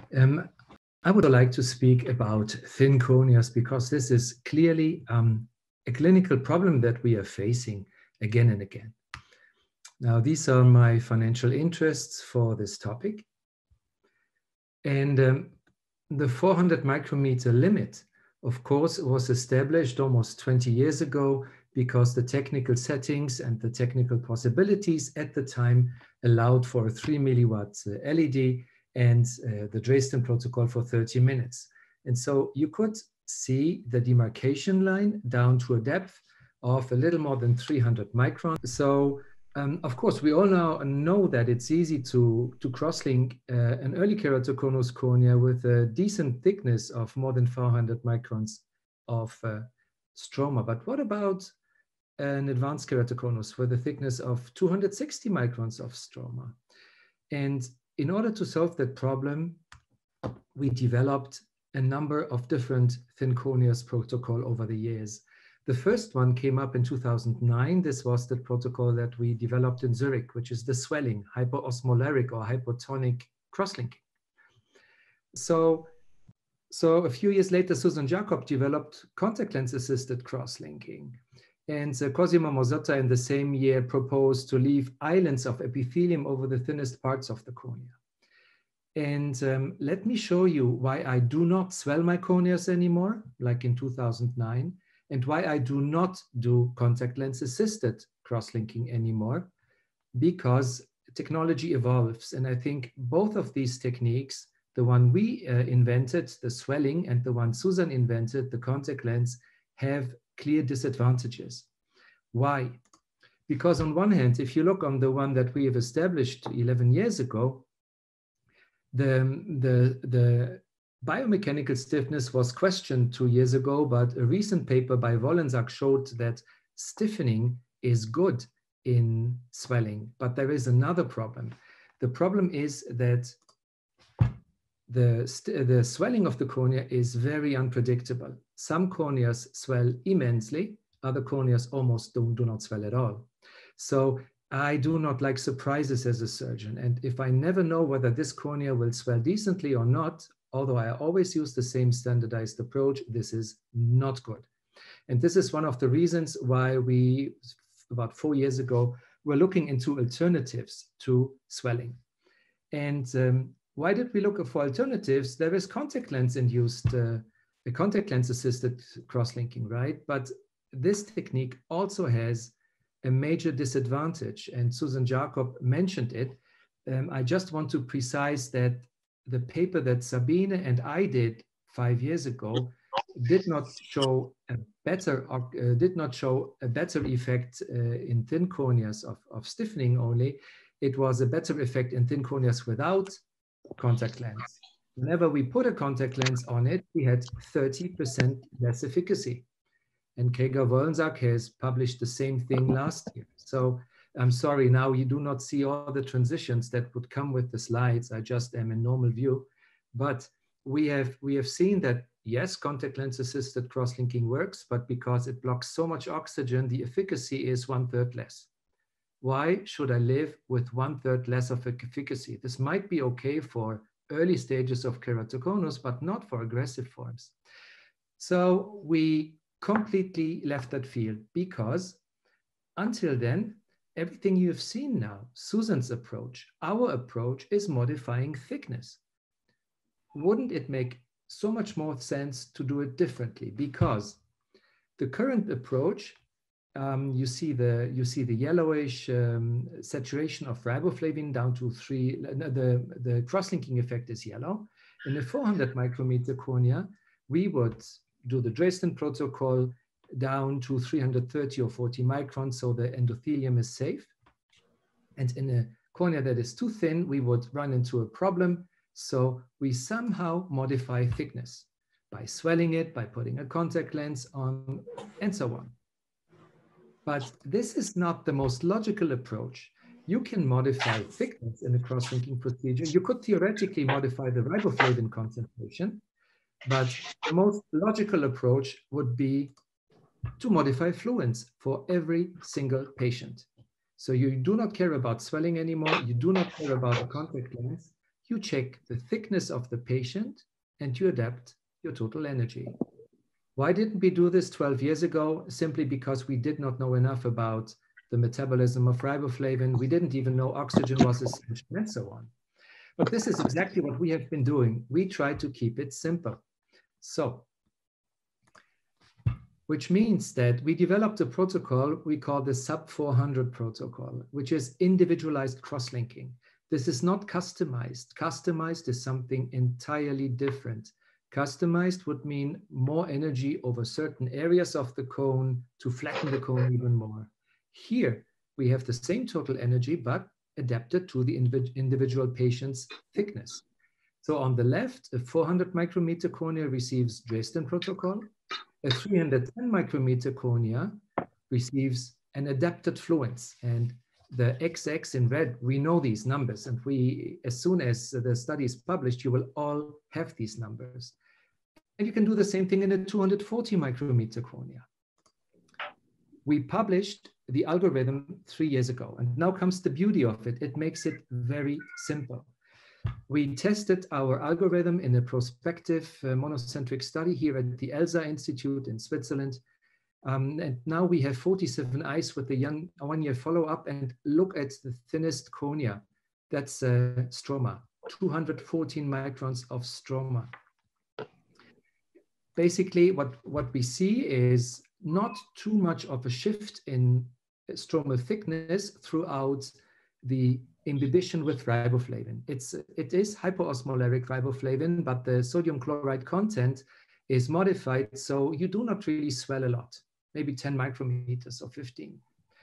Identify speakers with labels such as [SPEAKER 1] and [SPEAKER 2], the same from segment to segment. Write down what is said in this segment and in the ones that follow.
[SPEAKER 1] I would like to speak about thin corneas because this is clearly a clinical problem that we are facing again and again. Now, these are my financial interests for this topic. And the 400 micrometer limit, of course, was established almost 20 years ago because the technical settings and the technical possibilities at the time allowed for a 3 milliwatt LED and the Dresden protocol for 30 minutes. And so you could see the demarcation line down to a depth of a little more than 300 microns. So of course, we all now know that it's easy to cross-link an early keratoconus cornea with a decent thickness of more than 400 microns of stroma. But what about an advanced keratoconus with a thickness of 260 microns of stroma? And in order to solve that problem, we developed a number of different thin corneas protocol over the years. The first one came up in 2009. This was the protocol that we developed in Zurich, which is the swelling, hypoosmolaric or hypotonic crosslinking. So a few years later, Susan Jacob developed contact lens assisted crosslinking. And Cosimo Mazzotta in the same year proposed to leave islands of epithelium over the thinnest parts of the cornea. And let me show you why I do not swell my corneas anymore, like in 2009, and why I do not do contact lens assisted crosslinking anymore, because technology evolves. And I think both of these techniques, the one we invented, the swelling, and the one Susan invented, the contact lens, have clear disadvantages. Why? Because on one hand, if you look on the one that we have established 11 years ago, the biomechanical stiffness was questioned 2 years ago, but a recent paper by Wollensack showed that stiffening is good in swelling. But there is another problem. The problem is that the swelling of the cornea is very unpredictable. Some corneas swell immensely, other corneas almost do not swell at all. So I do not like surprises as a surgeon. And if I never know whether this cornea will swell decently or not, although I always use the same standardized approach, this is not good. And this is one of the reasons why we, about 4 years ago, were looking into alternatives to swelling. And why did we look for alternatives? There is contact lens induced, contact lens assisted crosslinking, right? But this technique also has a major disadvantage, and Susan Jacob mentioned it. I just want to precise that the paper that Sabine and I did 5 years ago did not show a better effect in thin corneas of stiffening only. It was a better effect in thin corneas without contact lens. Whenever we put a contact lens on it, we had 30% less efficacy. And Wollensack has published the same thing last year. So I'm sorry, now you do not see all the transitions that would come with the slides. I just am in normal view. But we have seen that, yes, contact lens assisted crosslinking works, but because it blocks so much oxygen, the efficacy is 1/3 less. Why should I live with 1/3 less of efficacy? This might be okay for early stages of keratoconus, but not for aggressive forms. So we completely left that field because until then, everything you've seen now, Susan's approach, our approach is modifying thickness. Wouldn't it make so much more sense to do it differently? Because the current approach, you see the yellowish saturation of riboflavin down to 3. The crosslinking effect is yellow. In a 400 micrometer cornea, we would do the Dresden protocol down to 330 or 40 microns, so the endothelium is safe. And in a cornea that is too thin, we would run into a problem. So we somehow modify thickness by swelling it, by putting a contact lens on, and so on. But this is not the most logical approach. You can modify thickness in a cross-linking procedure. You could theoretically modify the riboflavin concentration, but the most logical approach would be to modify fluence for every single patient. So you do not care about swelling anymore. You do not care about the contact lens. you check the thickness of the patient and you adapt your total energy. Why didn't we do this 12 years ago? Simply because we did not know enough about the metabolism of riboflavin. We didn't even know oxygen was essential and so on. But this is exactly what we have been doing. We try to keep it simple. So, which means that we developed a protocol we call the sub 400 protocol, which is individualized cross-linking. This is not customized. Customized is something entirely different. Customized would mean more energy over certain areas of the cone to flatten the cone even more. Here, we have the same total energy, but adapted to the individual patient's thickness. So on the left, a 400 micrometer cornea receives Dresden protocol. A 310 micrometer cornea receives an adapted fluence. And the XX in red, we know these numbers. And we, as soon as the study is published, you will all have these numbers. And you can do the same thing in a 240 micrometer cornea. We published the algorithm 3 years ago. And now comes the beauty of it. It makes it very simple. We tested our algorithm in a prospective monocentric study here at the ELSA Institute in Switzerland. And now we have 47 eyes with a 1-year follow-up, and look at the thinnest cornea. That's stroma, 214 microns of stroma. Basically, what we see is not too much of a shift in stromal thickness throughout the inhibition with riboflavin. It is hypoosmolaric riboflavin, but the sodium chloride content is modified, so you do not really swell a lot, maybe 10 micrometers or 15.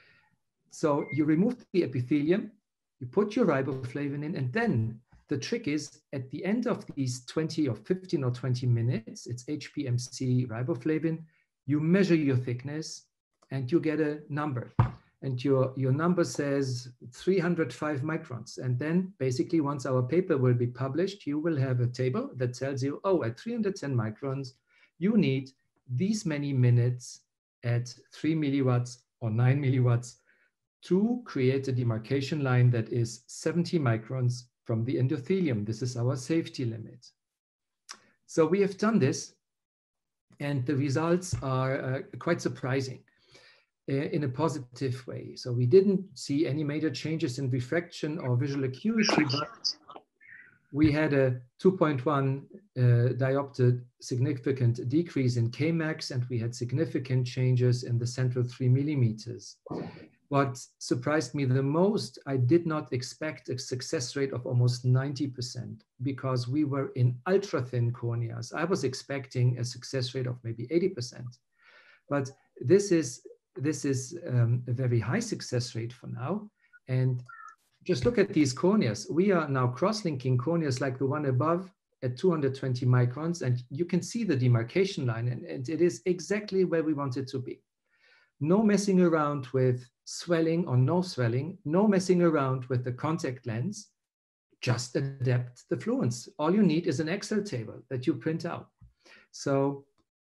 [SPEAKER 1] So you remove the epithelium, you put your riboflavin in, and then the trick is at the end of these 20 or 15 or 20 minutes, it's HPMC riboflavin, you measure your thickness and you get a number. And your number says 305 microns. And then basically once our paper will be published, you will have a table that tells you, oh, at 310 microns, you need these many minutes at 3 milliwatts or 9 milliwatts to create a demarcation line that is 70 microns from the endothelium. This is our safety limit. So we have done this, and the results are quite surprising in a positive way. So we didn't see any major changes in refraction or visual acuity, but we had a 2.1 diopter significant decrease in Kmax, and we had significant changes in the central 3 millimeters. What surprised me the most, I did not expect a success rate of almost 90% because we were in ultra thin corneas. I was expecting a success rate of maybe 80%, but this is a very high success rate for now. And just look at these corneas. We are now cross-linking corneas like the one above at 220 microns, and you can see the demarcation line, and it is exactly where we want it to be. No messing around with swelling or no swelling, no messing around with the contact lens, just adapt the fluence. All you need is an Excel table that you print out. So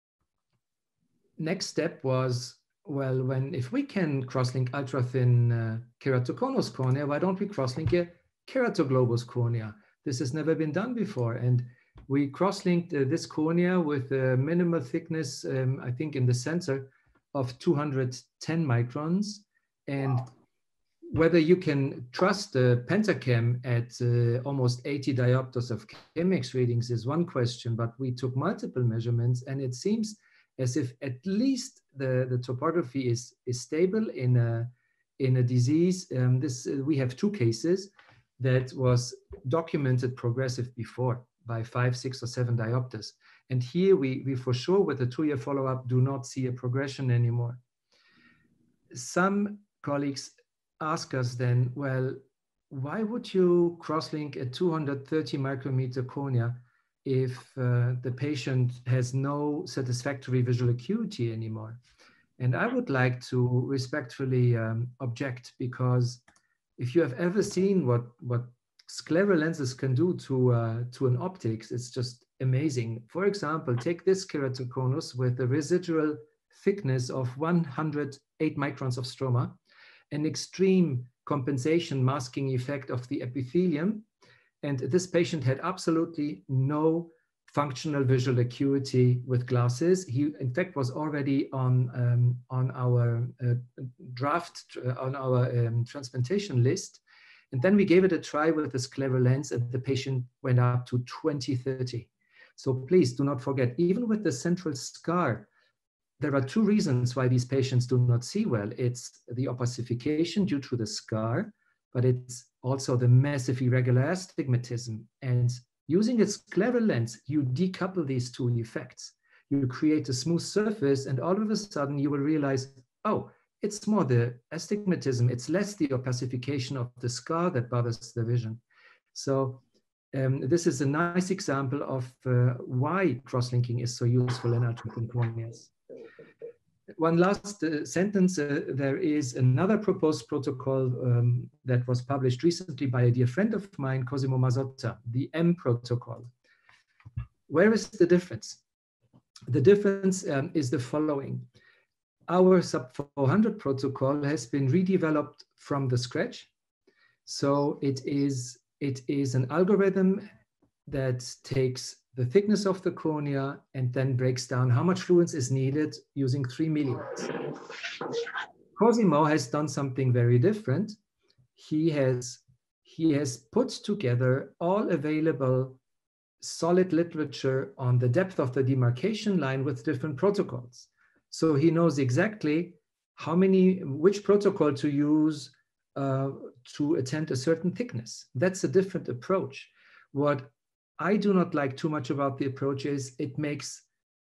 [SPEAKER 1] next step was, well, if we can cross-link ultra-thin keratoconus cornea, why don't we cross-link a keratoglobus cornea? This has never been done before. And we cross-linked this cornea with a minimal thickness, I think in the center, of 210 microns. And whether you can trust the pentacam at almost 80 diopters of Kmax readings is one question, but we took multiple measurements, and it seems as if at least the topography is stable in a disease. We have 2 cases that was documented progressive before by 5, 6, or 7 diopters. And here we for sure with a 2-year follow-up do not see a progression anymore. Some colleagues ask us then, well, why would you cross-link a 230 micrometer cornea if the patient has no satisfactory visual acuity anymore? And I would like to respectfully object, because if you have ever seen what scleral lenses can do to an optics, it's just amazing. For example, take this keratoconus with a residual thickness of 108 microns of stroma, an extreme compensation masking effect of the epithelium, And this patient had absolutely no functional visual acuity with glasses. He, in fact, was already on our transplantation list. And then we gave it a try with the Scleral lens, and the patient went up to 20/30. So please do not forget, even with the central scar, there are two reasons why these patients do not see well. It's the opacification due to the scar, but it's also the massive irregular astigmatism. And using a Scleral lens, you decouple these two effects. You create a smooth surface, and all of a sudden you will realize, oh, it's more the astigmatism, it's less the opacification of the scar that bothers the vision. So this is a nice example of why cross-linking is so useful in ultra-thin corneas. One last sentence, there is another proposed protocol that was published recently by a dear friend of mine, Cosimo Mazzotta, the M protocol. Where is the difference? The difference is the following. Our sub 400 protocol has been redeveloped from the scratch. So it is an algorithm that takes the thickness of the cornea and then breaks down how much fluence is needed using 3 milliwatts. Cosimo has done something very different. He has put together all available solid literature on the depth of the demarcation line with different protocols. So he knows exactly which protocol to use to attend a certain thickness. That's a different approach. What I do not like too much about the approach is it makes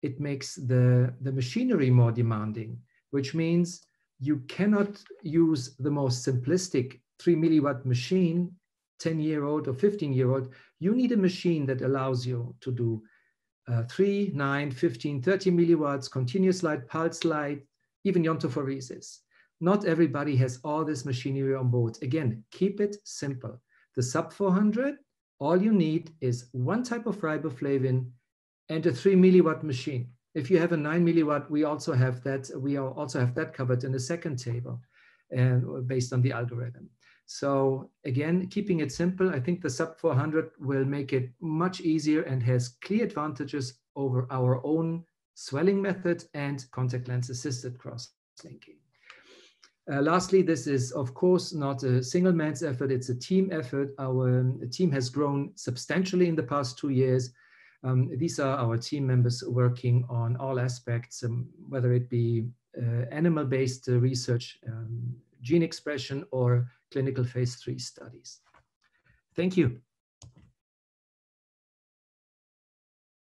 [SPEAKER 1] the machinery more demanding, which means you cannot use the most simplistic 3 milliwatt machine, 10-year-old or 15-year-old. You need a machine that allows you to do 3, 9, 15, 30 milliwatts, continuous light, pulse light, even iontophoresis. Not everybody has all this machinery on board. Again, keep it simple. The sub 400, all you need is one type of riboflavin and a 3 milliwatt machine. If you have a 9 milliwatt, we also have that covered in the second table and based on the algorithm. So again, keeping it simple, I think the sub 400 will make it much easier and has clear advantages over our own swelling method and contact lens assisted cross-linking. Lastly, this is of course not a single man's effort, it's a team effort. Our team has grown substantially in the past 2 years. These are our team members working on all aspects, whether it be animal-based research, gene expression, or clinical phase 3 studies. Thank you.